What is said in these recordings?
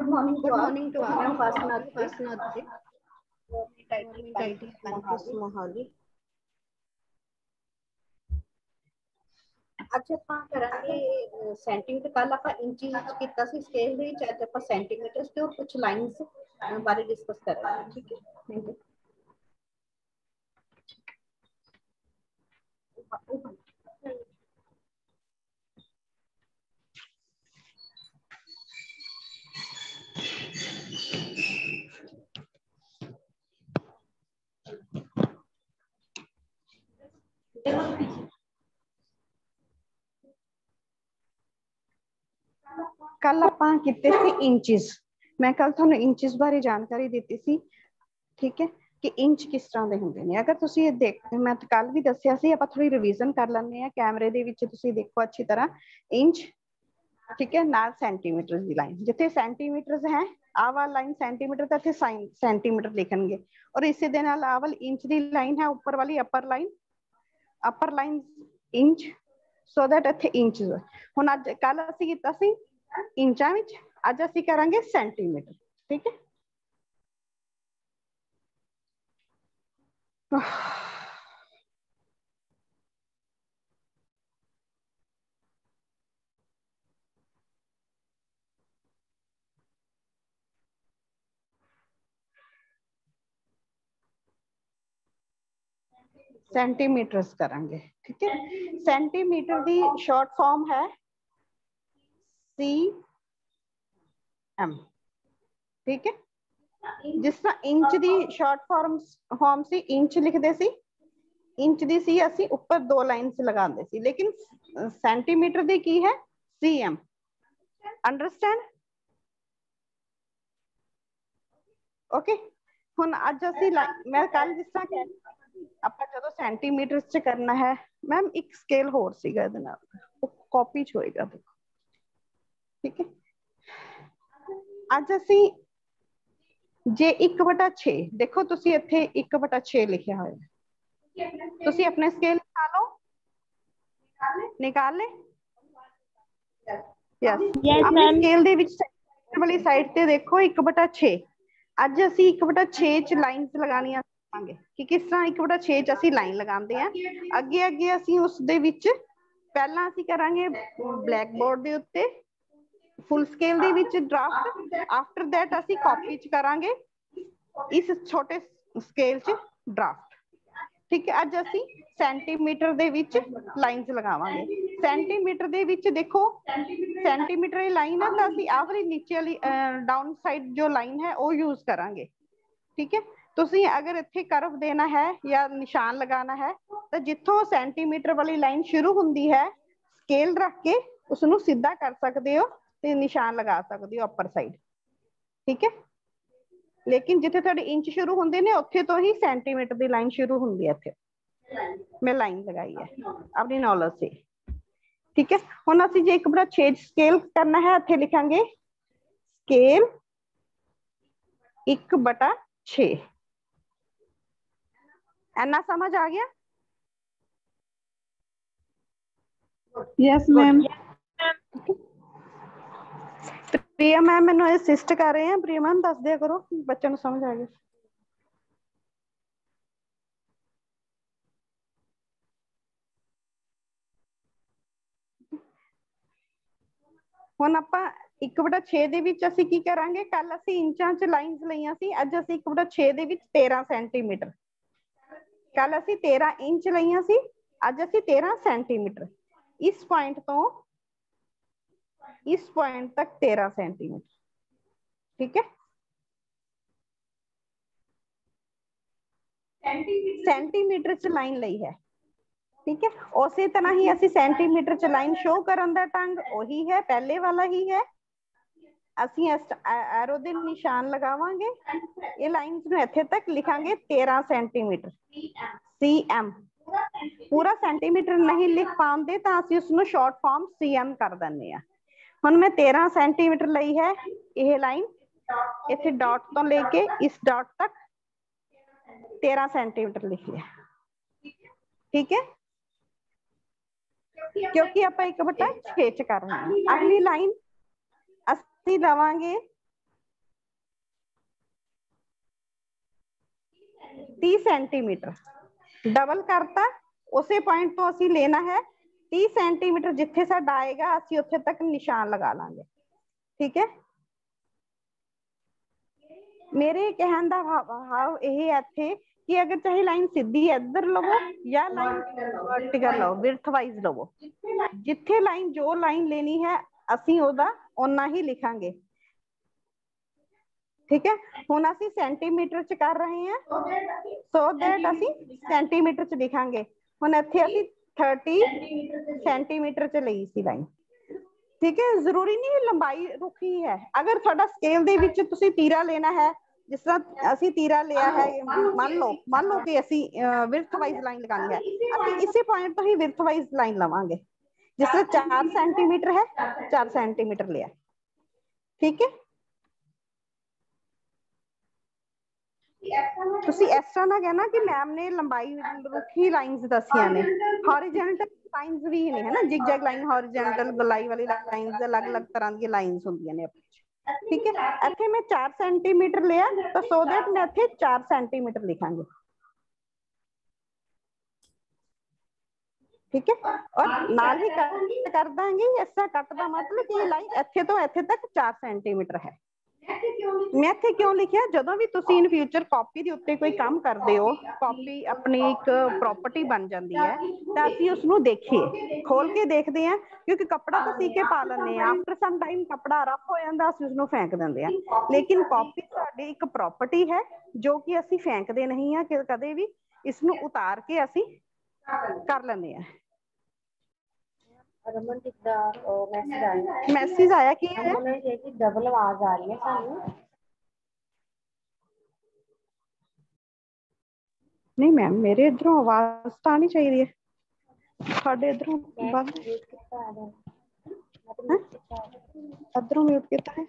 Good morning to all. I'm Upasana Upasana Government IT campus Mohali. ਅੱਜ ਆਪਾਂ ਕਰਾਂਗੇ centimetre. ਕੱਲ ਆਪਾਂ ਇੰਚੀ ਵਿੱਚ ਕੀਤਾ ਸੀ ਸਕੇਲ ਦੇ ਵਿੱਚ, ਅੱਜ ਆਪਾਂ ਸੈਂਟੀਮੀਟਰ ਤੇ ਕੁਝ ਲਾਈਨਸ ਬਾਰੇ ਡਿਸਕਸ ਕਰਾਂਗੇ। ਠੀਕ ਹੈ, ਥੈਂਕ ਯੂ। कल ਆਪਾਂ ਕੀਤੇ ਸੀ ਇੰਚਸ। मैं कल ਤੁਹਾਨੂੰ ਇੰਚਸ ਬਾਰੇ ਜਾਣਕਾਰੀ ਦਿੱਤੀ ਸੀ, ਠੀਕ ਹੈ, ਕਿ ਇੰਚ ਕਿਸ ਤਰ੍ਹਾਂ ਦੇ ਹੁੰਦੇ ਨੇ। ਅਗਰ ਤੁਸੀਂ ਇਹ ਦੇਖ, ਮੈਂ ਕੱਲ ਵੀ ਦੱਸਿਆ ਸੀ, ਆਪਾਂ ਥੋੜੀ ਰਿਵੀਜ਼ਨ ਕਰ ਲੈਂਦੇ ਆ। ਕੈਮਰੇ ਦੇ ਵਿੱਚ ਤੁਸੀਂ ਦੇਖੋ ਅੱਛੀ ਤਰ੍ਹਾਂ ਇੰਚ, ਠੀਕ ਹੈ, ਨਾਲ ਸੈਂਟੀਮੀਟਰ ਦੀ ਲਾਈਨ। ਜਿੱਥੇ ਸੈਂਟੀਮੀਟਰਸ ਹੈ, ਆਹ ਵਾਲੀ ਲਾਈਨ ਸੈਂਟੀਮੀਟਰ ਤਾਂ ਇੱਥੇ ਸੈਂਟੀਮੀਟਰ ਲਿਖਣਗੇ। ਔਰ ਇਸੇ ਦੇ ਨਾਲ ਆਹ ਵਾਲੀ ਇੰਚ ਦੀ ਲਾਈਨ ਹੈ, ਉੱਪਰ ਵਾਲੀ upper line inch, so that ਇੱਥੇ ਇੰਚ। ਹੁਣ ਅੱਜ ਕੱਲ ਅਸੀਂ ਕੀਤਾ ਸੀ ਇੰਚਾਂ ਵਿੱਚ, ਅੱਜ ਅਸੀਂ ਕਰਾਂਗੇ ਸੈਂਟੀਮੀਟਰ। ਠੀਕ ਹੈ, सेंटीमीटर्स करेंगे। ठीक है, सेंटीमीटर की शॉर्ट फॉर्म है CM। ठीक है, जिस तरह इंच की शॉर्ट फॉर्म सी इंच लिखते सी, इंच दी सी असी ऊपर दो लाइन्स लगाते सी, लेकिन सेंटीमीटर दी की है CM। अंडरस्टैंड? ओके, हुण अज असी मैं कल जिस तरह कह ਆਪਾਂ ਜਦੋਂ ਸੈਂਟੀਮੀਟਰ ਚ ਕਰਨਾ ਹੈ ਮੈਮ, ਇੱਕ ਸਕੇਲ ਹੋਰ ਸੀਗਾ ਇਹਦੇ ਨਾਲ, ਉਹ ਕਾਪੀ ਚ ਹੋਏਗਾ, ਦੇਖੋ। ਠੀਕ ਹੈ, ਅੱਜ ਅਸੀਂ ਜੇ 1/6 ਦੇਖੋ, ਤੁਸੀਂ ਇੱਥੇ 1/6 ਲਿਖਿਆ ਹੋਇਆ, ਤੁਸੀਂ ਆਪਣੇ ਸਕੇਲ ਨਿਕਾਲ ਲੈ। ਯਸ, ਆਪਣੇ ਸਕੇਲ ਦੇ ਵਿੱਚ ਵਾਲੀ ਸਾਈਡ ਤੇ ਦੇਖੋ 1/6। ਅੱਜ ਅਸੀਂ 1/6 ਚ ਲਾਈਨਸ ਲਗਾਉਣੀਆਂ ਕਿ ਕਿਸ ਤਰ੍ਹਾਂ 1/6 ਚ ਅਸੀਂ ਲਾਈਨ ਲਗਾਉਂਦੇ ਆ। ਅੱਗੇ ਅਸੀਂ ਉਸ ਦੇ ਵਿੱਚ ਪਹਿਲਾਂ ਅਸੀਂ ਕਰਾਂਗੇ ਬਲੈਕ ਬੋਰਡ ਦੇ ਉੱਤੇ ਫੁੱਲ ਸਕੇਲ ਦੇ ਵਿੱਚ ਡਰਾਫਟ। ਆਫਟਰ ਦੈਟ ਅਸੀਂ ਕਾਪੀ ਚ ਕਰਾਂਗੇ ਇਸ ਛੋਟੇ ਸਕੇਲ ਚ ਡਰਾਫਟ। ਠੀਕ ਹੈ, ਅੱਜ ਅਸੀਂ ਸੈਂਟੀਮੀਟਰ ਦੇ ਵਿੱਚ ਲਾਈਨਸ ਲਗਾਵਾਂਗੇ। ਸੈਂਟੀਮੀਟਰ ਦੇ ਵਿੱਚ ਦੇਖੋ, ਸੈਂਟੀਮੀਟਰ ਦੀ ਲਾਈਨ ਹੈ ਤਾਂ ਅਸੀਂ ਆਹ ਵਾਲੀ ਨੀਚੇ ਵਾਲੀ ਡਾਊਨ ਸਾਈਡ ਜੋ ਲਾਈਨ ਹੈ ਉਹ ਯੂਜ਼ ਕਰਾਂਗੇ। ਠੀਕ ਹੈ, ਤੁਸੀਂ ਅਗਰ ਇੱਥੇ ਕਰਵ ਦੇਣਾ ਹੈ ਜਾਂ ਨਿਸ਼ਾਨ ਲਗਾਉਣਾ ਹੈ ਤਾਂ ਜਿੱਥੋਂ ਸੈਂਟੀਮੀਟਰ ਵਾਲੀ ਲਾਈਨ ਸ਼ੁਰੂ ਹੁੰਦੀ ਹੈ, ਸਕੇਲ ਰੱਖ ਕੇ ਉਸਨੂੰ ਸਿੱਧਾ ਕਰ ਸਕਦੇ ਹੋ ਤੇ ਨਿਸ਼ਾਨ ਲਗਾ ਸਕਦੇ ਹੋ ਅਪਰ ਸਾਈਡ। ਠੀਕ ਹੈ, ਲੇਕਿਨ ਜਿੱਥੇ ਤੁਹਾਡੇ ਇੰਚ ਸ਼ੁਰੂ ਹੁੰਦੇ ਨੇ ਉੱਥੇ ਤੋਂ ਹੀ ਸੈਂਟੀਮੀਟਰ ਦੀ ਲਾਈਨ ਸ਼ੁਰੂ ਹੁੰਦੀ ਹੈ। ਇੱਥੇ ਮੈਂ ਲਾਈਨ ਲਗਾਈ ਹੈ ਆਪਣੀ ਨੌਲੇਜ ਸੇ। ਠੀਕ ਹੈ, ਹੁਣ ਅਸੀਂ ਜੇ 1/6 ਸਕੇਲ ਕਰਨਾ ਹੈ, ਇੱਥੇ ਲਿਖਾਂਗੇ ਸਕੇਲ 1/6। ਐਨਾ ਸਮਝ ਆ ਗਿਆ? Yes ma'am. प्रिया मैम मैंने असिस्ट कर रहे हैं, प्रिया मैम दस दिया करो, बच्चों को समझ आ गया। ਹੁਣ ਆਪਾਂ 1/6 ਦੇ ਵਿੱਚ ਅਸੀਂ ਕੀ ਕਰਾਂਗੇ, ਕੱਲ ਅਸੀਂ ਇੰਚਾਂ ਚ ਲਾਈਨਸ ਲਈਆਂ ਸੀ, ਅੱਜ ਅਸੀਂ 1/6 ਦੇ ਵਿੱਚ 13 ਸੈਂਟੀਮੀਟਰ। ਕੱਲ ਅਸੀਂ 13 ਇੰਚ ਲਈਆਂ ਸੀ, ਅੱਜ ਅਸੀਂ 13 ਸੈਂਟੀਮੀਟਰ। ਇਸ ਪੁਆਇੰਟ ਤੋਂ इस पॉइंट तक 13 सेंटीमीटर। ठीक है, सेंटीमीटर च लाइन ली है। ठीक है, उसी तरह ही ਅਸੀਂ सेंटीमीटर च लाइन शो करन दा ढंग ਉਹੀ है, पहले वाला ही है। ਅਸੀਂ एरो ਦੇ ਨਿਸ਼ਾਨ ਲਗਾਵਾਂਗੇ, ਇਹ ਲਾਈਨਸ ਨੂੰ ਇੱਥੇ ਤੱਕ ਲਿਖਾਂਗੇ 13 सेंटीमीटर CM। पूरा सेंटीमीटर नहीं लिख पाते तो ਅਸੀਂ ਉਸਨੂੰ शॉर्ट फॉर्म CM कर ਦਿੰਦੇ ਆ। ਹੁਣ मैं 13 सेंटीमीटर ਲਈ है ਇਹ ਲਾਈਨ, ਇੱਥੇ ਡਾਟ ਤੋਂ ਲੈ ਕੇ ਇਸ ਡਾਟ ਤੱਕ 13 सेंटीमीटर लिख लिया। ठीक है, क्योंकि आप 1/6 च कर रहे हैं। अगली लाइन ਅਸੀਂ ਲਵਾਂਗੇ 30 सेंटीमीटर डबल करता उसे पॉइंट तो असी लेना है 30 सेंटीमीटर जिथे साडा आएगा असी उत्थे तक निशान लगा लांगे ठीक है मेरे कहन दा भाव यह है इत्थे कि अगर चाहे लाइन सीधी इधर लवो या लाइन वर्टिकल लो विड्थ वाइज लवो जिथे लाइन जो लाइन लेनी है असी ओदा उन्ना ही लिखांगे ठीक है हुण असी सेंटीमीटर च कर रहे हैं सो दैट असी सेंटीमीटर च लिखांगे हुण इत्थे असी 30 सेंटीमीटर च लई सी लाइन ठीक है जरूरी नहीं लंबाई रुखी है अगर थोड़ा स्केल दे विच तुसी तीरा लेना है जिस तरह असी तीरा लिया है मान लो कि असी विड्थ वाइज लाइन लगानी है असी इसी पॉइंट तो ही विड्थ वाइज लाइन लवांगे जिस तरह 4 सेंटीमीटर है 4 सेंटीमीटर लिया ठीक है तुसी इस तरह ना कहना कि मैम ने लंबाई रुखी लाइंस दसियां ने हॉरिजॉन्टल लाइंस भी नहीं है ना जिगजैग लाइन हॉरिजॉन्टल गोलाई वाली लाइंस अलग अलग तरह की लाइंस होंदियां ने ठीक है इत्थे मैं 4 सेंटीमीटर लिया तो सो दैट मैं इत्थे 4 सेंटीमीटर लिखांगी ठीक है और नाल ही कर देंगे ऐसा कट दा मतलब कि लाइन इत्थे तो इत्थे तक 4 सेंटीमीटर है मैं इत्थे क्यों लिखिया जदों भी तुसी इन फ्यूचर कॉपी दे उत्ते कोई काम करदे हो कॉपी अपनी एक प्रॉपर्टी बन जाती है तो असीं उसनूं देखिए खोल के देखते हैं क्योंकि कपड़ा तो सी के पा लैंदे आ आफ्टर सम टाइम कपड़ा रफ हो जाता असीं उसनूं फेंक दिंदे आ लेकिन कॉपी साडी एक प्रॉपर्टी है जो कि असीं फेंकदे नहीं आ कि कदे भी इसनूं उतार के असीं कर लैंदे आ रमन मैसेज मैसेज आया कि है कि डबल आवाज आ रही है सानू नहीं मैम मेरे इधरों आवाज तो आनी चाहिए साढ़े इधरों बंद इधरों म्यूट किया है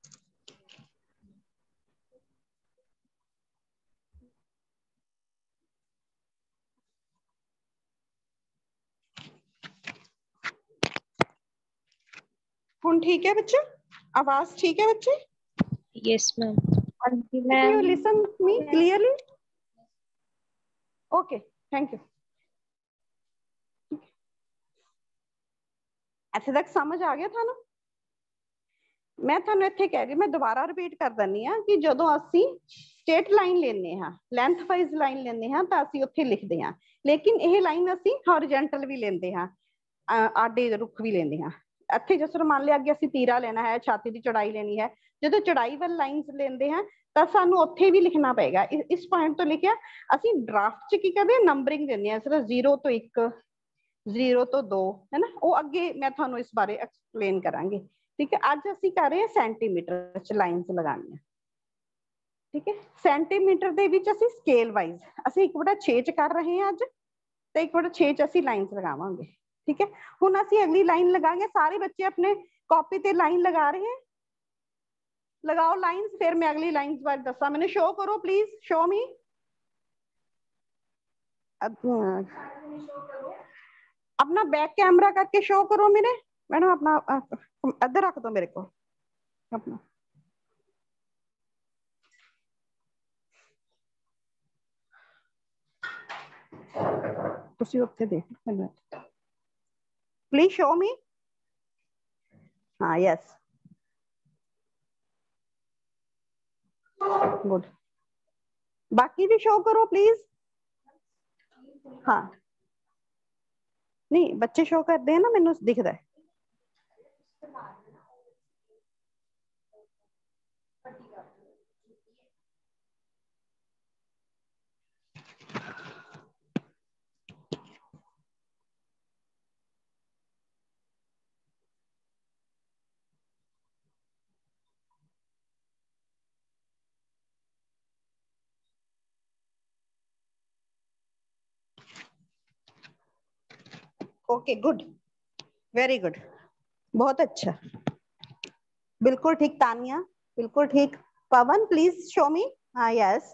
हुन ठीक है बच्चे आवाज ठीक है बच्चे yes ma'am Can you listen me clearly okay thank you ਇੱਥੇ ਤੱਕ ਸਮਝ ਆ ਗਿਆ ਤੁਹਾਨੂੰ ਮੈਂ ਤੁਹਾਨੂੰ ਇੱਥੇ ਕਹਿ ਰਹੀ ਮੈਂ ਦੁਬਾਰਾ ਰਿਪੀਟ ਕਰ ਦਿੰਨੀ ਆ ਕਿ ਜਦੋਂ ਅਸੀਂ ਸਟੇਟ ਲਾਈਨ ਲੈਨੇ ਹਾਂ ਲੈਂਥ ਵਾਈਜ਼ ਲਾਈਨ ਲੈਨੇ ਹਾਂ ਤਾਂ ਅਸੀਂ ਉੱਥੇ ਲਿਖਦੇ ਹਾਂ ਲੇਕਿਨ ਇਹ ਲਾਈਨ ਅਸੀਂ ਹੌਰੀਜ਼ੌਂਟਲ ਵੀ ਲੈਂਦੇ ਹਾਂ ਆਡੇ ਰੁੱਖ ਵੀ ਲੈਂਦੇ ਹਾਂ ਇੱਥੇ ਜਿਸ ਤਰ੍ਹਾਂ ਮੰਨ ਲਿਆ ਅੱਗੇ ਅਸੀਂ ਤੀਰਾ ਲੈਣਾ ਹੈ ਛਾਤੀ ਦੀ ਚੌੜਾਈ ਲੈਣੀ ਹੈ ਜਦੋਂ ਚੌੜਾਈ ਵੱਲ ਲਾਈਨਸ ਲੈਂਦੇ ਹਾਂ ਤਾਂ ਸਾਨੂੰ ਉੱਥੇ ਵੀ ਲਿਖਣਾ ਪਏਗਾ ਇਸ ਪੁਆਇੰਟ ਤੋਂ ਲਿਖਿਆ ਅਸੀਂ ਡਰਾਫਟ 'ਚ ਕੀ ਕਰਦੇ ਨੰਬਰਿੰਗ ਦਿੰਦੇ ਹਾਂ ਸਿਰਫ 0 ਤੋਂ 1 0 ਤੋਂ 2 है ना वो अगे मैं थानू इस बारे एक्सप्लेन करांगी ठीक है अज असी कर रहे हैं सेंटीमीटर च लाइन्स लगानी ठीक है सेंटीमीटर दे विच असी स्केल वाइज असी 1/6 च कर रहे हैं अज ते 1/6 च असी लाइन्स लगावांगे ठीक है हुण असी अगली लाइन लगाएंगे सारे बच्चे अपने कॉपी ते लाइन लगा रहे हैं लगाओ लाइन्स फिर मैं अगली लाइन्स बारे दसा मैंने शो करो प्लीज शो मी अपना बैक कैमरा करके शो करो मेरे मैडम अपना इधर रख दो मेरे को अपना तुसी उत्थे देख प्लीज शो मी हाँ यस गुड बाकी भी शो करो प्लीज हाँ नहीं बच्चे शो करते हैं ना मैनू दिखता है ओके गुड वेरी गुड बहुत अच्छा बिल्कुल ठीक तानिया बिल्कुल ठीक पवन प्लीज शो मी हाँ yes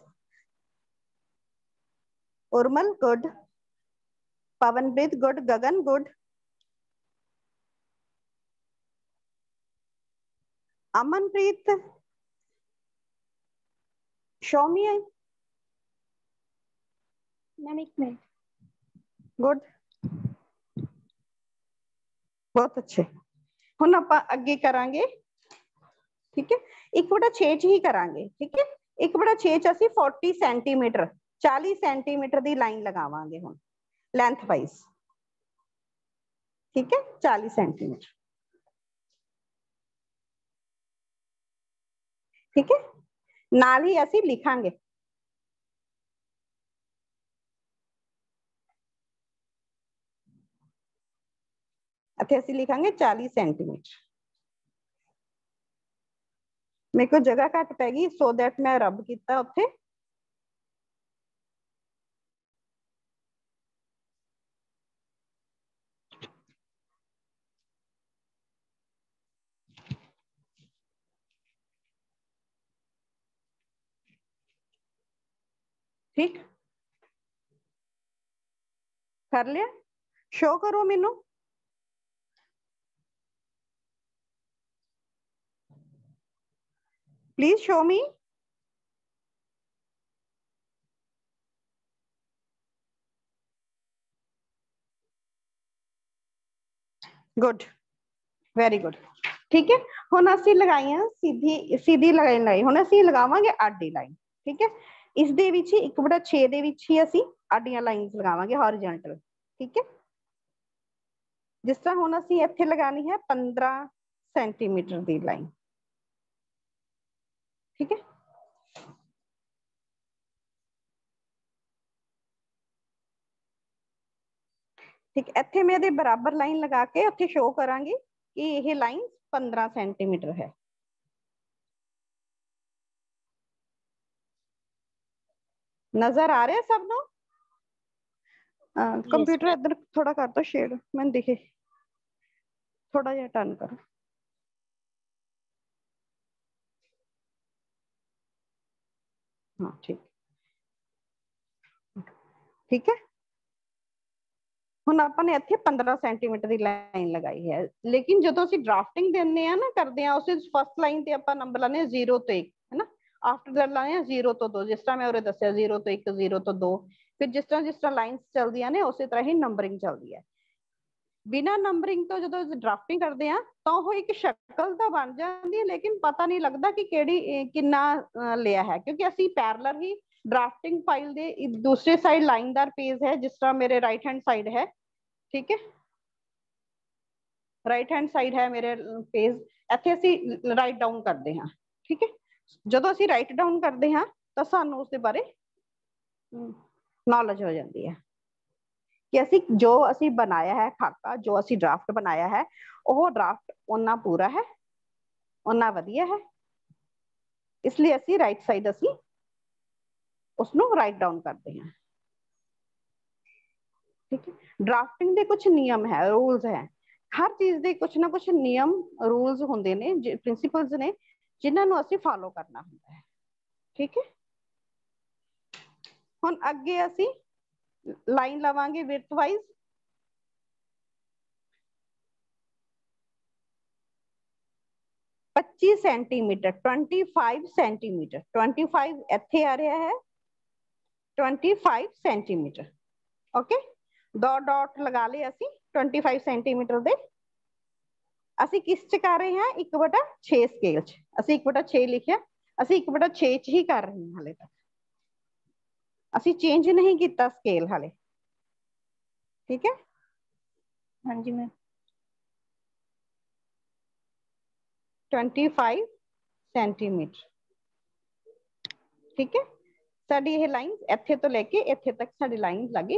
Urmal good Pawanpreet good Gagan good Amanpreet show me ma'am 1 minute. Good, बहुत अच्छे। हुण आपां अगे करांगे, ठीक है, 1/6 च ही करांगे, ठीक है। 1/6 च असीं 40 सेंटीमीटर 40 सेंटीमीटर की लाइन लगावांगे हुण लेंथ वाइज, ठीक है, 40 सेंटीमीटर, ठीक है। नाल ही असीं लिखांगे इत्थे असीं लिखांगे 40 सेंटीमीटर। मेरे को जगह घट पै गई सो दैट मैं रब किया उत्थे, ठीक कर लिया। शो करो मैनू, please show me. Good, very good, ठीक है। हुण असीं लगाइयां सीधी सीधी लाइन लाई, हुण असीं लगावांगे आडी लाइन, ठीक है। इस दे विच ही 1/6 दे विच ही असीं आडियां लाइन्स लगावांगे हॉरिजॉन्टल, ठीक है। जिस तरह हुण असीं इत्थे लगानी है 15 सेंटीमीटर की लाइन, ठीक है। ठीक, इत्थे मैं इहदे बराबर लाइन लगा के उत्थे शो करांगी कि यह लाइन 15 सेंटीमीटर है। नजर आ रहा है सब नो? कंप्यूटर इधर थोड़ा कर दो शेड, मैंने दिखे थोड़ा जिहा टर्न करो। हाँ ठीक, ठीक है। हुण आपां ने इत्थे 15 सेंटीमीटर की लाइन लगाई है, लेकिन जो असीं ड्राफ्टिंग देने आ ना करते हैं उस फस्ट लाइन ते आपां नंबर लाने 0 तो 1 है ना, आफ्टर दैट लाने 0 तो 2, जिस तरह मैं उरे दस्सिया 0 तो 1 0 तो 2, फिर जिस तरह लाइन्स चलदियां ने उस तरह ही नंबरिंग चलदी है। बिना नंबरिंग तो जो ड्राफ्टिंग करते हैं तो वो एक शक्ल तो बन जाती है, लेकिन पता नहीं लगता कि केड़ी कितना लिया है, क्योंकि असी पैरेलल ही ड्राफ्टिंग फाइल दे दूसरे साइड लाइनदार पेज है, जिस तरह मेरे राइट हैंड साइड है, ठीक है, राइट हैंड साइड है मेरे पेज, इत्थे असी राइट डाउन करते हैं, ठीक है। जो असी राइट डाउन करते हैं तो सानू उसके बारे नॉलेज हो जाती है कि असी जो असी बनाया है खाका, जो असी ड्राफ्ट बनाया है वो ड्राफ्ट उन्ना पूरा है, उन्ना वधिया है, इसलिए असी राइट साइड असी उसनू राइट डाउन करते हैं, ठीक है। ड्राफ्टिंग के कुछ नियम है, रूल्स है, हर चीज के कुछ ना कुछ नियम रूल्स होंगे ने, प्रिंसिपल्स ने जिन्होंने असी फॉलो करना होता है, ठीक है। हुण अगे असी लाइन लवांगे विड्थ वाइज, सेंटीमीटर 25 सेंटीमीटर 25 इत्थे आ रहा है 25 सेंटीमीटर, ओके। दो डॉट लगा ले असी 25 सेंटीमीटर दे। असी किस च कर रहे हैं 1/6 स्केल च, असी 1/6 लिखिया, असी 1/6 च ही कर रहे हैं, हाले तक असी चेंज नहीं किया स्केल हाले, ठीक है। हाँ जी मैम। 25 सेंटीमीटर, ठीक है। साडी ये लाइन इत्थे तो लेके इत्थे तक साडी लाइन लगी,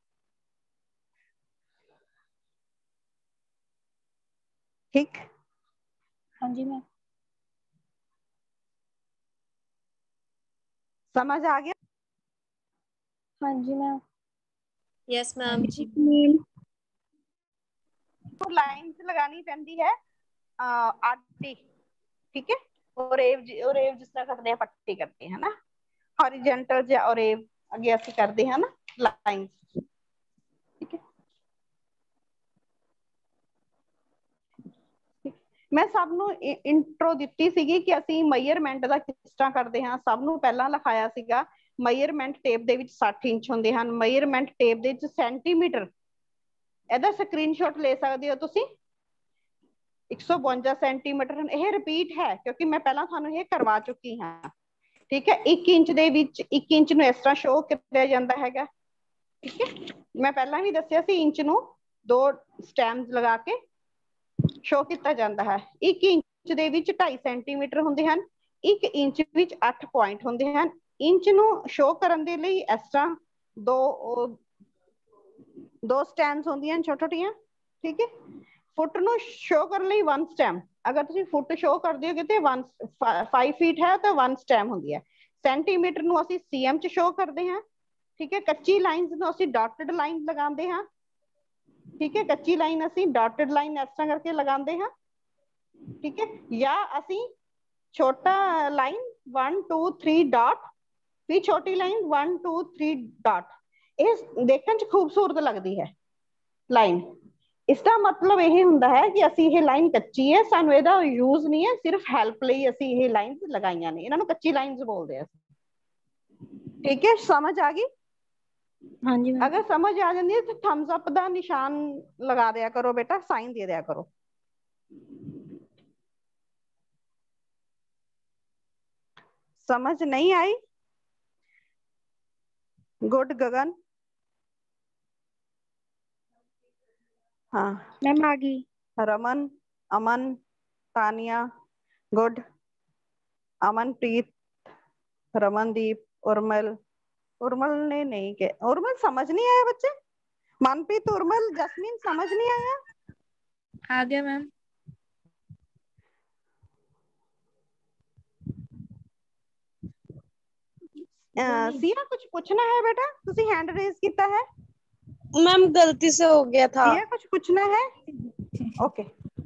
ठीक। हाँ जी मैम। समझ आ गया? हाँ जी मैम। यस मैम जी। तो लाइन लगानी पैंदी है आडी, ठीक है। ओरेव जिस तरह करते हैं पट्टी करते हैं ना, हॉरिजॉन्टल या ओरेव अगे ਅਸੀਂ करते हैं ना लाइन, ठीक है। मैं सबनों इंट्रो दी सी कि ਅਸੀਂ मेजरमेंट ਦਾ किस तरह करते हैं, सब ਨੂੰ ਪਹਿਲਾਂ ਲਿਖਾਇਆ ਸੀਗਾ ਮੇਜ਼ਰਮੈਂਟ ਟੇਪ ਦੇ ਵਿੱਚ 60 ਇੰਚ ਹੁੰਦੇ ਹਨ। ਮੇਜ਼ਰਮੈਂਟ ਟੇਪ ਦੇ ਵਿੱਚ ਸੈਂਟੀਮੀਟਰ, ਇਹਦਾ ਸਕਰੀਨਸ਼ਾਟ ਲੈ ਸਕਦੇ ਹੋ ਤੁਸੀਂ। 152 ਸੈਂਟੀਮੀਟਰ। ਇਹ ਰਿਪੀਟ ਹੈ ਕਿਉਂਕਿ ਮੈਂ ਪਹਿਲਾਂ ਤੁਹਾਨੂੰ ਇਹ ਕਰਵਾ ਚੁੱਕੀ ਹਾਂ। ਠੀਕ ਹੈ, 1 ਇੰਚ ਦੇ ਵਿੱਚ 1 ਇੰਚ ਨੂੰ ਇਸ ਤਰ੍ਹਾਂ ਸ਼ੋ ਕੀਤਾ ਜਾਂਦਾ ਹੈਗਾ। ਠੀਕ ਹੈ, ਮੈਂ ਪਹਿਲਾਂ ਵੀ ਦੱਸਿਆ ਸੀ ਇੰਚ ਨੂੰ 2 ਸਟੈਮਸ ਲਗਾ ਕੇ ਸ਼ੋ ਕੀਤਾ ਜਾਂਦਾ ਹੈ। 1 ਇੰਚ ਦੇ ਵਿੱਚ 2.5 ਸੈਂਟੀਮੀਟਰ ਹੁੰਦੇ ਹਨ। 1 ਇੰਚ ਵਿੱਚ 8 ਪੁਆਇੰਟ ਹੁੰਦੇ ਹਨ। ਇੰਚ ਨੂੰ ਸ਼ੋ ਕਰਨ ਦੇ ਲਈ ਇਸ ਤਰ੍ਹਾਂ ਦੋ ਸਟੈਮਸ ਹੁੰਦੀਆਂ ਛੋਟੀਆਂ ਛੋਟੀਆਂ। ਠੀਕ ਹੈ, ਫੁੱਟ ਨੂੰ ਸ਼ੋ ਕਰਨ ਲਈ 1 ਸਟੈਮ। ਅਗਰ ਤੁਸੀਂ ਫੁੱਟ ਸ਼ੋ ਕਰਦੇ ਹੋ ਤੇ 5 ਫੀਟ ਹੈ ਤਾਂ 1 ਸਟੈਮ ਹੁੰਦੀ ਹੈ। ਸੈਂਟੀਮੀਟਰ ਨੂੰ ਅਸੀਂ ਸੀਐਮ ਚ ਸ਼ੋ ਕਰਦੇ ਹਾਂ। ਠੀਕ ਹੈ, ਕੱਚੀ ਲਾਈਨਸ ਨੂੰ ਅਸੀਂ ਡਾਟਡ ਲਾਈਨ ਲਗਾਉਂਦੇ ਹਾਂ। ਠੀਕ ਹੈ, ਕੱਚੀ ਲਾਈਨ ਅਸੀਂ ਡਾਟਡ ਲਾਈਨ ਇਸ ਤਰ੍ਹਾਂ ਕਰਕੇ ਲਗਾਉਂਦੇ ਹਾਂ। ਠੀਕ ਹੈ, ਜਾਂ ਅਸੀਂ ਛੋਟਾ ਲਾਈਨ 1 2 3 ਡਾਟ, ਫਿਰ ਛੋਟੀ ਲਾਈਨ 1 2 3 ਡਾਟ। ਇਹ ਦੇਖਣ ਚ ਖੂਬਸੂਰਤ ਲੱਗਦੀ ਹੈ ਲਾਈਨ। इसका मतलब यही ਹੁੰਦਾ है कि ਅਸੀਂ ਇਹ ਲਾਈਨ ਕੱਚੀ ਹੈ, ਸਾਨੂੰ ਇਹਦਾ ਯੂਜ਼ ਨਹੀਂ ਹੈ, ਸਿਰਫ ਹੈਲਪ ਲਈ ਅਸੀਂ ਇਹ ਲਾਈਨਸ ਲਗਾਈਆਂ ਨੇ। ਇਹਨਾਂ ਨੂੰ ਕੱਚੀ ਲਾਈਨਸ ਬੋਲਦੇ ਆ। ਠੀਕ ਹੈ, ਸਮਝ ਆ ਗਈ? ਹਾਂਜੀ ਮੈਮ। अगर समझ आ जाती है तो थम्स अप का निशान लगा दिया करो बेटा, साइन दे दिया करो। समझ नहीं आई? गुड गगन। हाँ मैम आ गई। रमन, अमन, तानिया, गुड। अमनप्रीत, रमनदीप, उर्मिल। उर्मिल ने नहीं के, उर्मिल समझ नहीं आया बच्चे? मनप्रीत, उर्मिल, जस्मीन समझ नहीं आया? आ गया मैम। सिया कुछ पूछना है बेटा? तुसी हैंड रेज किया है? मैम गलती से हो गया था। सिया कुछ पूछना है? ओके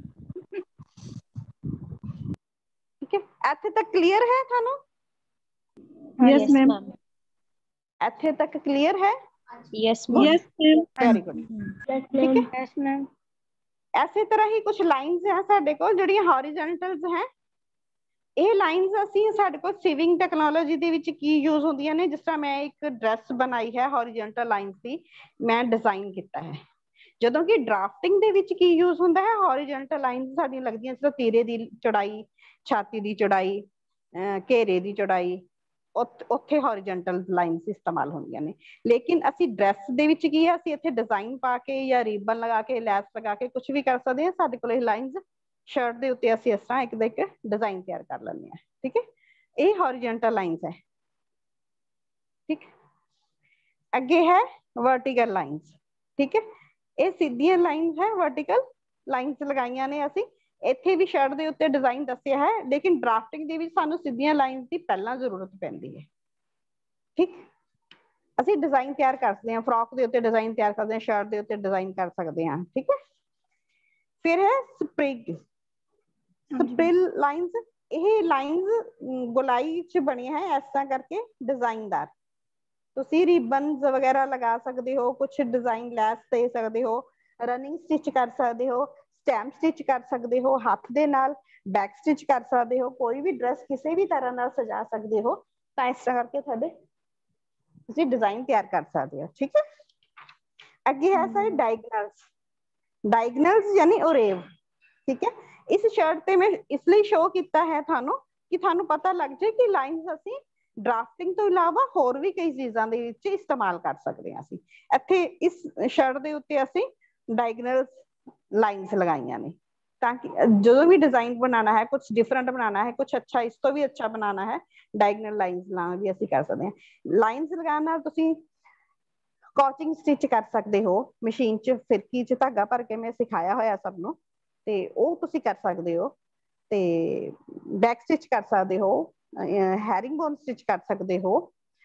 ठीक है, ਇੱਥੇ तक क्लियर है थानू? Yes, ma'am. ਇੱਥੇ तक क्लियर है? Yes Good. Yes, ma'am. Very good. ठीक है, यस मैम। ਐਸੇ ਤਰ੍ਹਾਂ ਹੀ ਕੁਝ ਲਾਈਨਸ ਹੈ ਸਾਡੇ ਕੋਲ ਜਿਹੜੀਆਂ ਹੌਰੀਜ਼ੌਂਟਲਸ ਹੈ। ਇਹ ਲਾਈਨਸ ਅਸੀਂ ਸਾਡੇ ਕੋਲ ਸਿਵਿੰਗ ਟੈਕਨੋਲੋਜੀ ਦੇ ਵਿੱਚ ਕੀ ਯੂਜ਼ ਹੁੰਦੀਆਂ ਨੇ। ਜਿਸ ਤਰ੍ਹਾਂ ਮੈਂ ਇੱਕ ਡਰੈਸ ਬਣਾਈ ਹੈ ਹੌਰੀਜ਼ੌਂਟਲ ਲਾਈਨਸ ਦੀ, ਮੈਂ ਡਿਜ਼ਾਈਨ ਕੀਤਾ ਹੈ। ਜਦੋਂ ਕਿ ਡਰਾਫਟਿੰਗ ਦੇ ਵਿੱਚ ਕੀ ਯੂਜ਼ ਹੁੰਦਾ ਹੈ, ਹੌਰੀਜ਼ੌਂਟਲ ਲਾਈਨਸ ਸਾਡੀਆਂ ਲੱਗਦੀਆਂ ਜਿਸ ਤਰ੍ਹਾਂ ਤੀਰੇ ਦੀ ਚੌੜਾਈ, ਛਾਤੀ ਦੀ ਚੌੜਾਈ, ਘੇਰੇ ਦੀ ਚੌੜਾਈ, ਉੱਥੇ ਹੌਰੀਜ਼ੌਂਟਲ ਲਾਈਨਸ ਇਸਤੇਮਾਲ ਹੁੰਦੀਆਂ ਨੇ। ਲੇਕਿਨ ਅਸੀਂ ਡਰੈਸ ਦੇ ਵਿੱਚ ਕੀ ਹੈ, ਅਸੀਂ ਇੱਥੇ ਡਿਜ਼ਾਈਨ ਪਾ ਕੇ ਜਾਂ ਰੀਬਨ ਲਗਾ ਕੇ, ਲੈਸ ਲਗਾ ਕੇ ਕੁਝ ਵੀ ਕਰ ਸਕਦੇ ਹਾਂ। ਸਾਡੇ ਕੋਲ ਇਹ ਲਾਈਨਸ ਸ਼ਰਟ ਦੇ ਉੱਤੇ ਅਸੀਂ ਇਸ ਤਰ੍ਹਾਂ ਇੱਕ ਦਾ ਇੱਕ ਡਿਜ਼ਾਈਨ ਤਿਆਰ ਕਰ ਲੈਂਦੇ ਹਾਂ। ਠੀਕ ਹੈ, ਇਹ ਹੌਰੀਜ਼ੌਂਟਲ ਲਾਈਨਸ ਹੈ। ਠੀਕ, ਅੱਗੇ ਹੈ ਵਰਟੀਕਲ ਲਾਈਨਸ। ਠੀਕ ਹੈ, ਇਹ ਸਿੱਧੀਆਂ ਲਾਈਨਸ ਹੈ, ਵਰਟੀਕਲ ਲਾਈਨਸ ਲਗਾਈਆਂ ਨੇ ਅਸੀਂ। ਇੱਥੇ ਵੀ ਸ਼ਰਟ ਦੇ ਉੱਤੇ ਡਿਜ਼ਾਈਨ ਦੱਸਿਆ ਹੈ, ਲੇਕਿਨ ਡਰਾਫਟਿੰਗ ਦੇ ਵਿੱਚ ਸਾਨੂੰ ਸਿੱਧੀਆਂ ਲਾਈਨਸ ਦੀ ਪਹਿਲਾਂ ਜ਼ਰੂਰਤ ਪੈਂਦੀ ਹੈ। ਠੀਕ, ਅਸੀਂ ਡਿਜ਼ਾਈਨ ਤਿਆਰ ਕਰ ਸਕਦੇ ਹਾਂ, ਫਰੋਕ ਦੇ ਉੱਤੇ ਡਿਜ਼ਾਈਨ ਤਿਆਰ ਕਰਦੇ ਹਾਂ, ਸ਼ਰਟ ਦੇ ਉੱਤੇ ਡਿਜ਼ਾਈਨ ਕਰ ਸਕਦੇ ਹਾਂ। ਠੀਕ ਹੈ, ਫਿਰ ਹੈ ਸਪ੍ਰਿਗ, ਸਪ੍ਰਿਲ ਲਾਈਨਸ। ਇਹ ਲਾਈਨਸ ਗੋਲਾਈ ਚ ਬਣੀਆਂ ਹੈ ਇਸ ਤਰ੍ਹਾਂ ਕਰਕੇ ਡਿਜ਼ਾਈਨਦਾਰ। ਤੁਸੀਂ ਰਿਬਨਸ ਵਗੈਰਾ ਲਗਾ ਸਕਦੇ ਹੋ, ਕੁਝ ਡਿਜ਼ਾਈਨ ਲੈਸ ਦੇ ਸਕਦੇ ਹੋ, ਰਨਿੰਗ ਸਟਿਚ ਕਰ ਸਕਦੇ ਹੋ, ਸਟੈਂਪ ਸਟਿਚ ਕਰ ਸਕਦੇ ਹੋ, ਹੱਥ ਦੇ ਨਾਲ ਬੈਕ ਸਟਿਚ ਕਰ ਸਕਦੇ ਹੋ, ਕੋਈ ਵੀ ਡਰੈਸ ਕਿਸੇ ਵੀ ਤਰ੍ਹਾਂ ਨਾਲ ਸਜਾ ਸਕਦੇ ਹੋ। ਤਾਂ ਇਸ ਤਰ੍ਹਾਂ ਕਰਕੇ ਤੁਹਾਡੇ ਤੁਸੀਂ ਡਿਜ਼ਾਈਨ ਤਿਆਰ ਕਰ ਸਕਦੇ ਹੋ। ਠੀਕ ਹੈ, ਅੱਗੇ ਹੈ ਸਾਰੇ ਡਾਇਗਨਲਸ। ਡਾਇਗਨਲਸ ਯਾਨੀ ਓਰੇਵ। ਠੀਕ ਹੈ, ਇਸ ਸ਼ਰਟ ਤੇ ਮੈਂ ਇਸ ਲਈ ਸ਼ੋ ਕੀਤਾ ਹੈ ਤੁਹਾਨੂੰ ਕਿ ਤੁਹਾਨੂੰ ਪਤਾ ਲੱਗ ਜਾਏ ਕਿ ਲਾਈਨਸ ਅਸੀਂ ਡਰਾਫਟਿੰਗ ਤੋਂ ਇਲਾਵਾ ਹੋਰ ਵੀ ਕਈ ਚੀਜ਼ਾਂ ਦੇ ਵਿੱਚ ਇਸਤੇਮਾਲ ਕਰ ਸਕਦੇ ਹਾਂ। ਅਸੀਂ ਇੱਥੇ ਇਸ ਸ਼ਰਟ ਦੇ ਉੱਤੇ ਅਸੀਂ ਡਾਇਗਨਲ ਲਾਈਨਸ ਲਗਾਈਆਂ ਨੇ ਤਾਂ ਕਿ ਜਦੋਂ ਵੀ ਡਿਜ਼ਾਈਨ ਬਣਾਉਣਾ ਹੈ, ਕੁਝ ਡਿਫਰੈਂਟ ਬਣਾਉਣਾ ਹੈ, ਕੁਝ ਅੱਛਾ ਇਸ ਤੋਂ ਵੀ ਅੱਛਾ ਬਣਾਉਣਾ ਹੈ, ਡਾਇਗਨਲ ਲਾਈਨਸ ਨਾਲ ਵੀ ਅਸੀਂ ਕਰ ਸਕਦੇ ਹਾਂ। ਲਾਈਨਸ ਲਗਾਉਣ ਨਾਲ ਤੁਸੀਂ ਕੋਚਿੰਗ ਸਟਿਚ ਕਰ ਸਕਦੇ ਹੋ, ਮਸ਼ੀਨ 'ਚ ਫਿਰਕੀ 'ਚ ਧਾਗਾ ਭਰ ਕੇ ਮੈਂ ਸਿਖਾਇਆ ਹੋਇਆ ਸਭ ਨੂੰ, ਤੇ ਉਹ ਤੁਸੀਂ ਕਰ ਸਕਦੇ ਹੋ। ਤੇ ਬੈਕ ਸਟਿਚ ਕਰ ਸਕਦੇ ਹੋ, ਹੈਰਿੰਗ ਬੋਨ ਸਟਿਚ ਕਰ ਸਕਦੇ ਹੋ,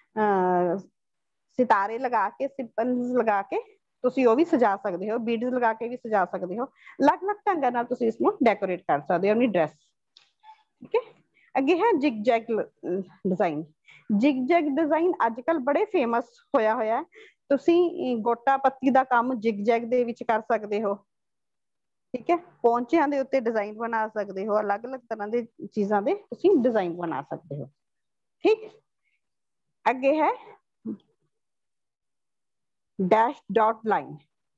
ਸਿਤਾਰੇ ਲਗਾ ਕੇ, ਸਿਪਨਸ ਲਗਾ ਕੇ ਤੁਸੀਂ ਉਹ ਵੀ ਸਜਾ ਸਕਦੇ ਹੋ, ਬੀਡਸ ਲਗਾ ਕੇ ਵੀ ਸਜਾ ਸਕਦੇ ਹੋ। ਅਲੱਗ-ਅਲੱਗ ਢੰਗਾਂ ਨਾਲ ਤੁਸੀਂ ਇਸਨੂੰ ਡੈਕੋਰੇਟ ਕਰ ਸਕਦੇ ਹੋ ਆਪਣੀ ਡਰੈਸ। ਠੀਕ ਹੈ, ਅੱਗੇ ਹੈ zig zag design. Zig zag design ਅੱਜ ਕੱਲ੍ਹ ਬੜੇ ਫੇਮਸ ਹੋਇਆ ਹੋਇਆ। ਤੁਸੀਂ ਗੋਟਾ ਪੱਤੀ ਦਾ ਕੰਮ ਜਿਗ ਜੈਗ ਦੇ ਵਿੱਚ ਕਰ ਸਕਦੇ ਹੋ। ਠੀਕ ਹੈ, ਪੌਂਚਿਆਂ ਦੇ ਉੱਤੇ ਡਿਜ਼ਾਈਨ ਬਣਾ ਸਕਦੇ ਹੋ, ਅਲੱਗ-ਅਲੱਗ ਤਰ੍ਹਾਂ ਦੇ ਚੀਜ਼ਾਂ ਦੇ ਤੁਸੀਂ ਡਿਜ਼ਾਈਨ ਬਣਾ ਸਕਦੇ ਹੋ। ਠੀਕ, अगे है डैश डॉट लाइन।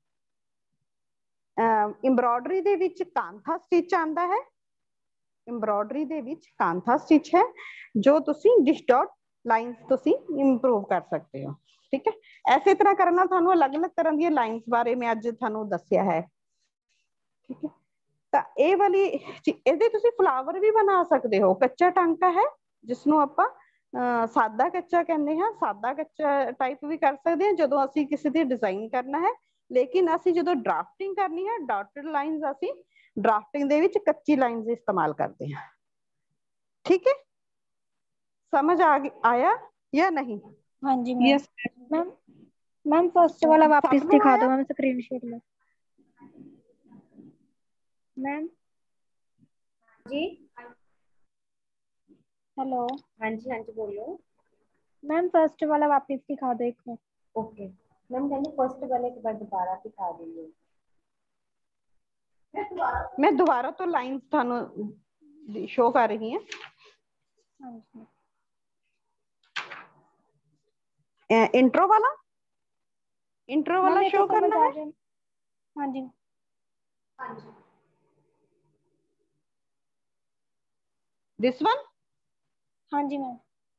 एम्ब्रॉयडरी दे विच कांथा स्टिच आंदा है, एम्ब्रॉयडरी दे विच कांथा स्टिच है जो तुसी डिश डॉट लाइन्स तुसी इंप्रूव कर सकते हो। ठीक है, ऐसे तरह करना थानू अलग अलग तरह दी लाइन्स बारे मैं अज थानू दस्या है। ठीक है, तो ये वाली ਇਹਦੇ ਤੁਸੀਂ फ्लावर भी बना सकते हो। कच्चा टांका है जिसनों आपां सादा कच्चा कहते हैं, सादा कच्चा टाइप भी कर सकते हैं ਜਦੋਂ ਅਸੀਂ ਕਿਸੇ ਦੀ डिजाइन करना है। लेकिन ਅਸੀਂ ਜਦੋਂ ड्राफ्टिंग करनी है डॉटेड लाइन्स ਅਸੀਂ ड्राफ्टिंग ਦੇ ਵਿੱਚ कच्ची लाइन्स इस्तेमाल करते हैं। ठीक है, समझ आया या नहीं? हाँ जी ma'am. Yes ma'am ma'am first वाला वापस सबनों दिखा आया? दो मैम, स्क्रीनशॉट लो मैम। जी हेलो हाँ जी बोलो। मैम फर्स्ट वाला वापस दिखा दो एक बार। ओके मैम, कहते फर्स्ट वाले एक बार दोबारा दिखा देंगे। मैं दोबारा तो लाइन्स थानू शो कर रही है। हाँ जी इंट्रो वाला, इंट्रो वाला मैम, शो करना है। हाँ जी दिस वन। हाँ जी मैम।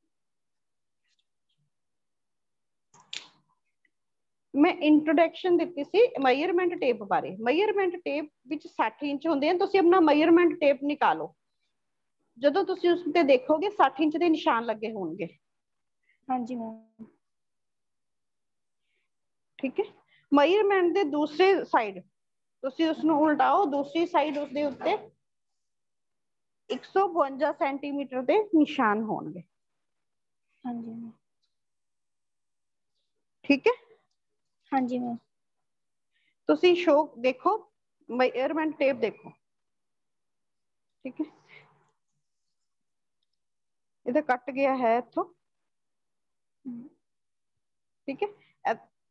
मैं इंट्रोडक्शन दी सी मेजरमेंट टेप बारे। मेजरमेंट टेप विच 60 इंच होंदे हैं, तुसीं अपना मेजरमेंट टेप निकालो, जदों तुसीं उस ते देखोगे 60 इंच के निशान लगे होंगे। हाँ जी मैम। ठीक है, मेजरमेंट दे दूसरे साइड तुसीं उसनूं उल्टाओ, दूसरी साइड उसदे उत्ते 152 सेंटीमीटर के निशान होंगे। हाँ जी मैम। ठीक है, हाँ जी मैम। तुसीं शो देखो, मेजरमेंट टेप देखो। ठीक है, इधर कट गया है इथों। ठीक है,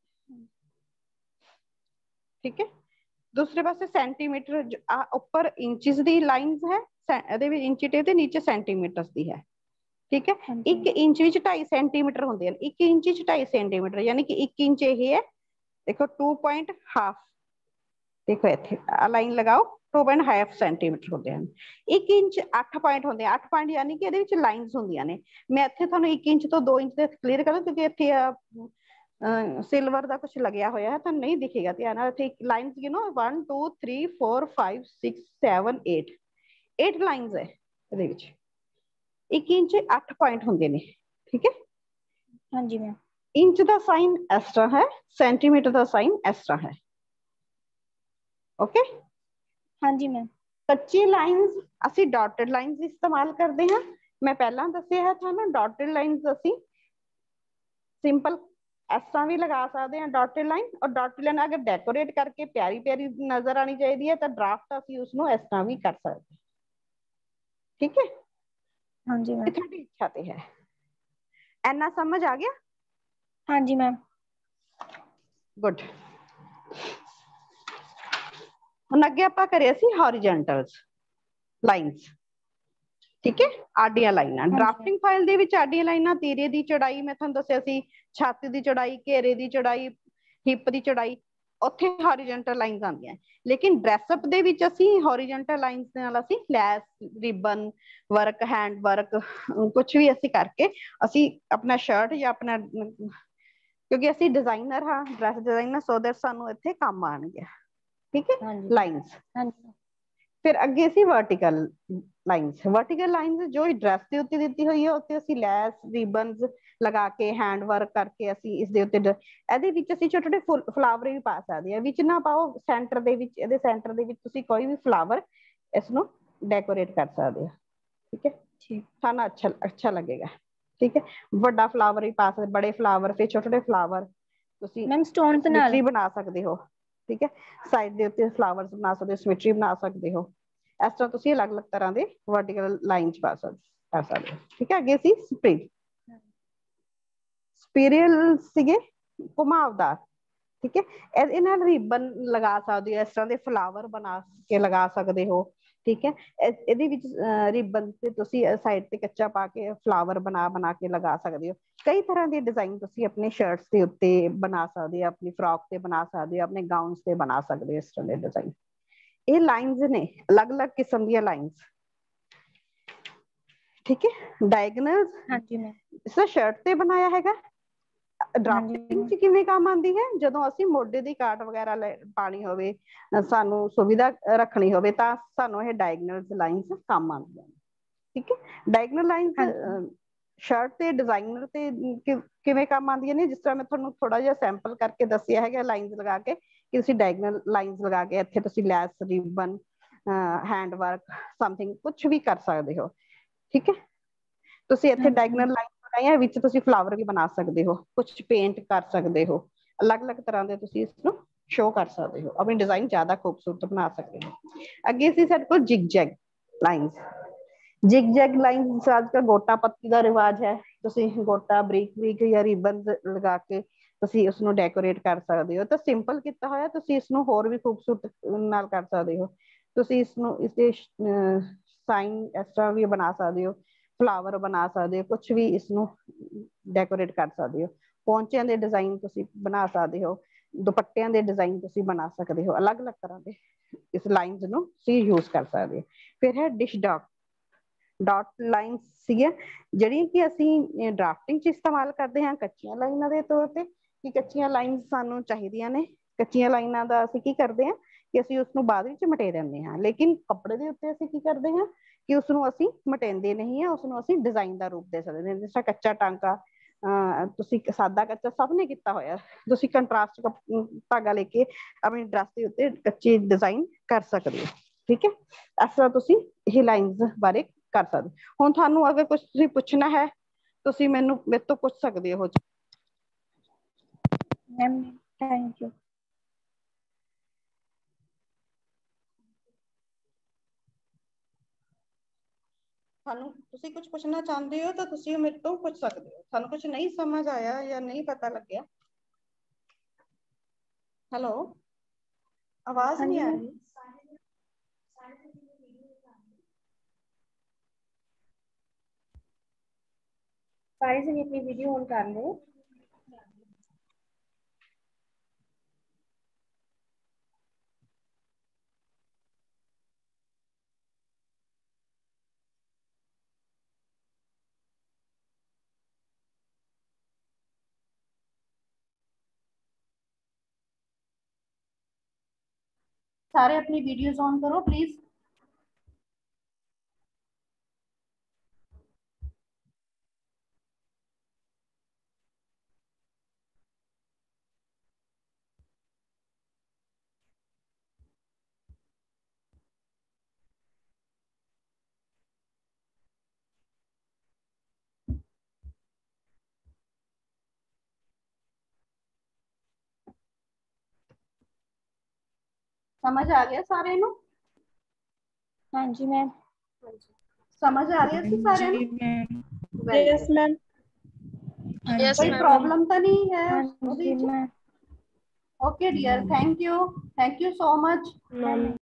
ठीक है, दूसरे पासे सेंटीमीटर ऊपर इंचिस दी लाइन्स है, ਇਹਦੇ ਵਿੱਚ इंची टेप ਤੇ नीचे सेंटीमीटर्स दी है। ठीक है, एक इंच विच 2.5 सेंटीमीटर होंदे हैं, एक इंच विच 2.5 सेंटीमीटर, यानी कि 1 इंच ये है। देखो 2.5, देखो इत्थे लाइन लगाओ 2.5 सेंटीमीटर होंदे हैं। 1 इंच 8 पॉइंट होंदे हैं, 8 पॉइंट यानी कि ਇਹਦੇ ਵਿੱਚ लाइन्स होंदियां ने। मैं इत्थे ਤੁਹਾਨੂੰ 1 इंच तो 2 इंच ਦੇ क्लीयर करूं क्योंकि इत्थे सिल्वर का कुछ लग्या होया है तो नहीं दिखेगा। ध्यान नाल इत्थे लाइन्स गिनो 1 2 3 4 5 6 7 8 लाइन्स है ਇਹਦੇ ਵਿੱਚ। 1 इंच 8 पॉइंट होंदे ने। ठीक है, हाँ जी मैम। इंच का साइन इस तरह है, सेंटीमीटर का साइन इस तरह है। ओके, हाँ जी मैम। कच्ची लाइन्स ਅਸੀਂ डॉटेड लाइन्स इस्तेमाल करते हैं। मैं पहला दस्या है थानू डॉटेड लाइन्स ਅਸੀਂ सिंपल इस तरह भी लगा सकते हैं डॉटेड लाइन। और डॉटेड लाइन अगर डेकोरेट करके प्यारी प्यारी नजर आनी चाहिए तो ड्राफ्ट ਅਸੀਂ उसनू इस तरह भी कर सकते हैं। ठीक है, हाँ जी मैम। थोड़ी इच्छा ते है। इन्ना समझ आ गया? हाँ जी मैम। गुड। हुण अगे आपां करिया सी हॉरिजेंटल्स लाइन्स। ठीक है, आडियां लाइनां ड्राफ्टिंग फाइल दे विच आडियां लाइनां तीरे दी चौड़ाई मैं तुहानूं दस्सिया सी, छाती दी चौड़ाई, घेरे दी चौड़ाई, हिप दी चौड़ाई, उत्थे हॉरिजेंटल लाइन्स आंदियां। लेकिन ड्रैसअप दे विच असीं हॉरिजेंटल लाइन्स दे नाल असीं lace, ribbon work, hand work कुछ भी असीं करके असीं अपना शर्ट या अपना, क्योंकि असीं डिजाइनर हाँ, ड्रैस डिजाइनर, सो दैट सानूं इत्थे काम आउणगे। ठीक है, लाइन्स। फिर अगे सी वर्टिकल लाइन्स। वर्टिकल लाइन्स जो ड्रैस के उत्ते दित्ती हुई है, उत्ते असीं लैस, रिबन्स लगा के हैंड वर्क करके असीं इस दे उत्ते ਇਹਦੇ ਵਿੱਚ ਅਸੀਂ छोटे छोटे फ्लावर भी पा सकते हैं। विच ना पाओ, सेंटर ਦੇ ਵਿੱਚ, ਇਹਦੇ सेंटर ਦੇ ਵਿੱਚ ਤੁਸੀਂ कोई भी फ्लावर इसनों डेकोरेट कर सकते हो। ठीक है, थाना अच्छा लगेगा। ठीक है, बड़ा फ्लावर भी पा सकते, बड़े फ्लावर, फिर छोटे छोटे फ्लावर ਤੁਸੀਂ सिमेट्री बना सकते हो। ठीक है, साइड ਦੇ ਉੱਤੇ फ्लावर्स बना सकते हो, सिमेट्री बना सकते हो। इस तरह ਤੁਸੀਂ अलग अलग तरह के वर्टिकल लाइन्स पा सकते हो। ठीक है, अगे सी स्प्रिग स्पिरियल सीगे घुमावदार। ठीक है, इन्हां रिबन लगा सकते हो, इस तरह के फ्लावर बना के लगा सकते हो। ठीक है। ਇਹਦੇ ਵਿੱਚ ਰਿਬਨ ਤੇ ਤੁਸੀਂ ਸਾਈਡ ਤੇ ਕੱਚਾ ਪਾ ਕੇ ਫਲਾਵਰ ਬਣਾ ਕੇ ਲਗਾ ਸਕਦੇ ਹੋ। ਕਈ ਤਰ੍ਹਾਂ ਦੇ ਡਿਜ਼ਾਈਨ ਤੁਸੀਂ ਆਪਣੇ ਸ਼ਰਟਸ ਦੇ ਉੱਤੇ ਬਣਾ ਸਕਦੇ ਹੋ, ਆਪਣੀ ਫਰॉक ਤੇ ਬਣਾ ਸਕਦੇ ਹੋ, ਆਪਣੇ ਗਾਊਨਸ ਤੇ ਬਣਾ ਸਕਦੇ ਹੋ ਇਸ ਤਰ੍ਹਾਂ ਦੇ ਡਿਜ਼ਾਈਨ। ਇਹ ਲਾਈਨਸ ਨੇ ਅਲੱਗ-ਅਲੱਗ ਕਿਸਮ ਦੀਆਂ ਲਾਈਨਸ, ਠੀਕ ਹੈ। ਡਾਇਗਨਲ ਹਾਂਜੀ ਮੈਮ। ਇਸ ਸ਼ਰਟ ਤੇ ਬਣਾਇਆ ਹੈਗਾ। ਡਰਾਫਟਿੰਗ ਚ ਕਿਵੇਂ ਕੰਮ ਆਉਂਦੀ ਹੈ, ਜਦੋਂ ਅਸੀਂ ਮੋਢੇ ਦੀ ਕਾਟ ਵਗੈਰਾ ਪਾਣੀ ਹੋਵੇ, ਸਾਨੂੰ ਸੁਵਿਧਾ ਰੱਖਣੀ ਹੋਵੇ ਤਾਂ ਸਾਨੂੰ ਇਹ ਡਾਇਗਨਲ ਲਾਈਨਸ ਕੰਮ ਆਉਂਦੀਆਂ ਨੇ, ਠੀਕ ਹੈ। ਡਾਇਗਨਲ ਲਾਈਨਸ ਸ਼ਰਟ ਤੇ ਡਿਜ਼ਾਈਨਰ ਤੇ ਕਿਵੇਂ ਕੰਮ ਆਉਂਦੀਆਂ ਨੇ, ਜਿਸ ਤਰ੍ਹਾਂ ਮੈਂ ਤੁਹਾਨੂੰ ਥੋੜਾ ਜਿਹਾ ਸੈਂਪਲ ਕਰਕੇ ਦੱਸਿਆ ਹੈਗਾ ਲਾਈਨਸ ਲਗਾ ਕੇ, ਕਿ ਤੁਸੀਂ ਡਾਇਗਨਲ ਲਾਈਨਸ ਲਗਾ ਕੇ ਇੱਥੇ ਤੁਸੀਂ lace, ribbon, hand work, something ਕੁਛ ਵੀ ਕਰ ਸਕਦੇ ਹੋ, ਠੀਕ ਹੈ। ਤੁਸੀਂ ਇੱਥੇ ਡਾਇਗਨਲ ਲਾਈਨ ਬਣਾਈਆਂ, ਵਿੱਚ ਤੁਸੀਂ ਫਲਾਵਰ ਵੀ ਬਣਾ ਸਕਦੇ ਹੋ, ਕੁਛ ਪੇਂਟ ਕਰ ਸਕਦੇ ਹੋ, ਅਲੱਗ-ਅਲੱਗ ਤਰ੍ਹਾਂ ਦੇ ਤੁਸੀਂ ਇਸਨੂੰ ਸ਼ੋ ਕਰ ਸਕਦੇ ਹੋ, ਆਪਣੀ ਡਿਜ਼ਾਈਨ ਜ਼ਿਆਦਾ ਖੂਬਸੂਰਤ ਬਣਾ ਸਕਦੇ ਹੋ। ਅੱਗੇ ਸੀ ਸਾਡੇ ਕੋਲ zig zag lines. Zig zag lines ਅੱਜ ਕੱਲ੍ਹ ਗੋਟਾ ਪੱਤੀ ਦਾ ਰਿਵਾਜ ਹੈ, ਤੁਸੀਂ ਗੋਟਾ ਬਰੀਕ ਬਰੀਕ ਜਾਂ ਰਿਬਨ ਲਗਾ ਕੇ ਤੁਸੀਂ ਉਸਨੂੰ ਡੈਕੋਰੇਟ ਕਰ ਸਕਦੇ ਹੋ। ਤਾਂ ਸਿੰਪਲ ਕੀਤਾ ਹੋਇਆ, ਤੁਸੀਂ ਇਸਨੂੰ ਹੋਰ ਵੀ ਖੂਬਸੂਰਤ ਨਾਲ ਕਰ ਸਕਦੇ ਹੋ। ਤੁਸੀਂ ਇਸਨੂੰ ਇਸਦੇ ਸਾਈਨ ਇਸ ਤਰ੍ਹਾਂ ਵੀ ਬਣਾ ਸਕਦੇ ਹੋ, ਫਲਾਵਰ ਬਣਾ ਸਕਦੇ ਹੋ, ਕੁਛ ਵੀ ਇਸਨੂੰ ਡੈਕੋਰੇਟ ਕਰ ਸਕਦੇ ਹੋ। ਪੌਂਚਿਆਂ ਦੇ ਡਿਜ਼ਾਈਨ ਤੁਸੀਂ ਬਣਾ ਸਕਦੇ ਹੋ, ਦੁਪੱਟਿਆਂ ਦੇ ਡਿਜ਼ਾਈਨ ਤੁਸੀਂ ਬਣਾ ਸਕਦੇ ਹੋ, ਅਲੱਗ-ਅਲੱਗ ਤਰ੍ਹਾਂ ਦੇ ਇਸ ਲਾਈਨਸ ਨੂੰ ਤੁਸੀਂ ਯੂਜ਼ ਕਰ ਸਕਦੇ ਹੋ। ਫਿਰ ਹੈ ਡਿਸ਼ ਡਾਟ ਲਾਈਨਸ ਸੀਗੀਆਂ, ਜਿਹੜੀਆਂ ਕਿ ਅਸੀਂ ਡਰਾਫਟਿੰਗ ਚ ਇਸਤੇਮਾਲ ਕਰਦੇ ਹਾਂ ਕੱਚੀਆਂ ਲਾਈਨਾਂ ਦੇ ਤੌਰ ਤੇ, ਕਿ ਕੱਚੀਆਂ ਲਾਈਨਸ ਸਾਨੂੰ ਚਾਹੀਦੀਆਂ ਨੇ। ਕੱਚੀਆਂ ਲਾਈਨਾਂ ਦਾ ਅਸੀਂ ਕੀ ਕਰਦੇ ਹਾਂ ਕਿ ਅਸੀਂ ਉਸਨੂੰ ਬਾਅਦ ਵਿੱਚ ਮਟੇ ਦਿੰਦੇ ਹਾਂ, ਲੇਕਿਨ ਕੱਪੜੇ ਦੇ ਉੱਤੇ ਅਸੀਂ ਕੀ ਕਰਦੇ ਹਾਂ ਕਿ ਉਸਨੂੰ ਅਸੀਂ ਮਟਾਉਂਦੇ ਨਹੀਂ ਹਾਂ, ਉਸਨੂੰ ਅਸੀਂ ਡਿਜ਼ਾਈਨ ਦਾ ਰੂਪ ਦੇ ਸਕਦੇ ਹਾਂ। ਜਿਸ ਤਰ੍ਹਾਂ ਕੱਚਾ ਟਾਂਕਾ, ਤੁਸੀਂ ਸਾਦਾ ਕੱਚਾ ਸਭ ਨੇ ਕੀਤਾ ਹੋਇਆ, ਤੁਸੀਂ ਕੰਟਰਾਸਟ ਧਾਗਾ ਲੈ ਕੇ ਆਪਣੀ ਡਰੈਸ ਦੇ ਉੱਤੇ ਕੱਚੀ ਡਿਜ਼ਾਈਨ ਕਰ ਸਕਦੇ ਹੋ, ਠੀਕ ਹੈ। ਇਸ ਤਰ੍ਹਾਂ ਤੁਸੀਂ ਇਹ ਲਾਈਨਸ ਬਾਰੇ ਕਰ ਸਕਦੇ ਹੋ। ਹੁਣ ਤੁਹਾਨੂੰ ਅਗਰ ਕੁਛ ਤੁਸੀਂ ਪੁੱਛਣਾ ਹੈ, ਤੁਸੀਂ ਮੈਨੂੰ ਮੇਰੇ ਤੋਂ ਪੁੱਛ ਸਕਦੇ ਹੋ। Ma'am thank you. ਤੁਹਾਨੂੰ ਤੁਸੀਂ ਕੁਝ ਪੁੱਛਣਾ ਚਾਹੁੰਦੇ ਹੋ ਤਾਂ ਤੁਸੀਂ ਮੇਰੇ ਤੋਂ ਪੁੱਛ ਸਕਦੇ ਹੋ। ਤੁਹਾਨੂੰ ਕੁਝ ਨਹੀਂ ਸਮਝ ਆਇਆ ਜਾਂ ਨਹੀਂ ਪਤਾ ਲੱਗਿਆ? ਹੈਲੋ, ਆਵਾਜ਼ ਨਹੀਂ ਆ ਰਹੀ। ਸਾਰੇ ਜਣੇ ਆਪਣੀ ਵੀਡੀਓ ਔਨ ਕਰ ਲਓ। ਸਾਰੇ ਆਪਣੀ ਵੀਡੀਓਜ਼ ਔਨ ਕਰੋ ਪਲੀਜ਼। समझ आ गया सारे नु? हाँ जी मैम। समझ आ रही है सारे नु? Yes ma'am. कोई प्रॉब्लम तो नहीं है? हाँ जी ma'am. Okay dear, thank you so much.